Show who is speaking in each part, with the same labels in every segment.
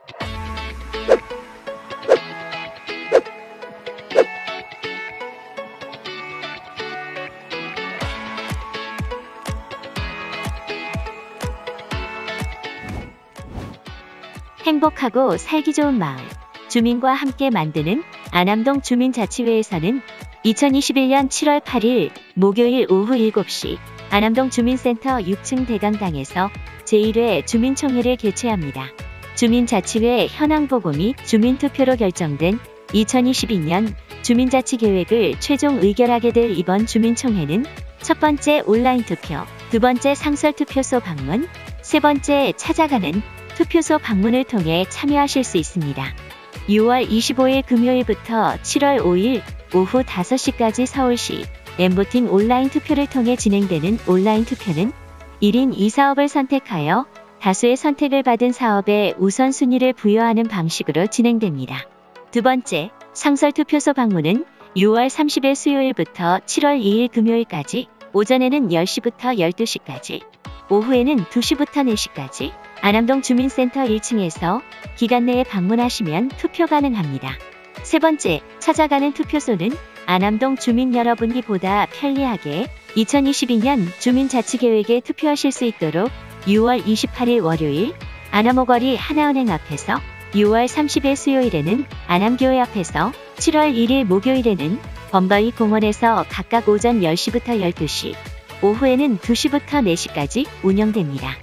Speaker 1: 행복하고 살기 좋은 마을, 주민과 함께 만드는 안암동 주민자치회에서는 2021년 7월 8일 목요일 오후 7시 안암동 주민센터 6층 대강당에서 제1회 주민총회를 개최합니다. 주민자치회 현황보고 및 주민투표로 결정된 2022년 주민자치계획을 최종 의결하게 될 이번 주민총회는 첫 번째 온라인 투표, 두 번째 상설투표소 방문, 세 번째 찾아가는 투표소 방문을 통해 참여하실 수 있습니다. 6월 25일 금요일부터 7월 5일 오후 5시까지 서울시 엠보팅 온라인 투표를 통해 진행되는 온라인 투표는 1인 2사업을 선택하여 다수의 선택을 받은 사업에 우선순위를 부여하는 방식으로 진행됩니다. 두 번째, 상설투표소 방문은 6월 30일 수요일부터 7월 2일 금요일까지 오전에는 10시부터 12시까지, 오후에는 2시부터 4시까지 안암동 주민센터 1층에서 기간 내에 방문하시면 투표 가능합니다. 세 번째, 찾아가는 투표소는 안암동 주민 여러분이 보다 편리하게 2022년 주민자치계획에 투표하실 수 있도록 6월 28일 월요일 안암오거리 하나은행 앞에서, 6월 30일 수요일에는 안암교회 앞에서, 7월 1일 목요일에는 범바위 공원에서 각각 오전 10시부터 12시, 오후에는 2시부터 4시까지 운영됩니다.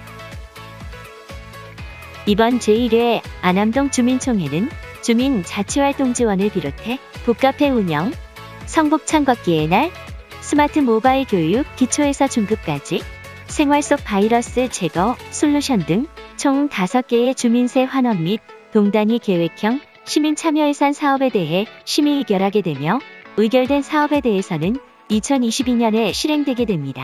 Speaker 1: 이번 제1회 안암동 주민총회는 주민자치활동 지원을 비롯해 북카페 운영, 성북창 걷기의 날, 스마트 모바일 교육 기초에서 중급까지, 생활 속 바이러스 제거 솔루션 등 총 5개의 주민세 환원 및 동단위 계획형 시민 참여 예산 사업에 대해 심의 의결하게 되며, 의결된 사업에 대해서는 2022년에 실행되게 됩니다.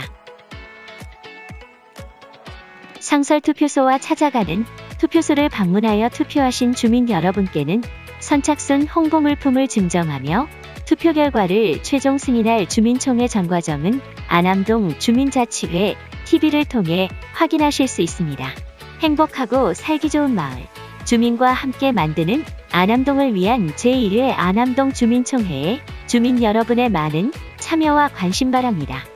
Speaker 1: 상설투표소와 찾아가는 투표소를 방문하여 투표하신 주민 여러분께는 선착순 홍보 물품을 증정하며 투표 결과를 최종 승인할 주민총회 전 과정은 안암동 주민자치회 TV를 통해 확인하실 수 있습니다. 행복하고 살기 좋은 마을, 주민과 함께 만드는 안암동을 위한 제1회 안암동 주민총회에 주민 여러분의 많은 참여와 관심 바랍니다.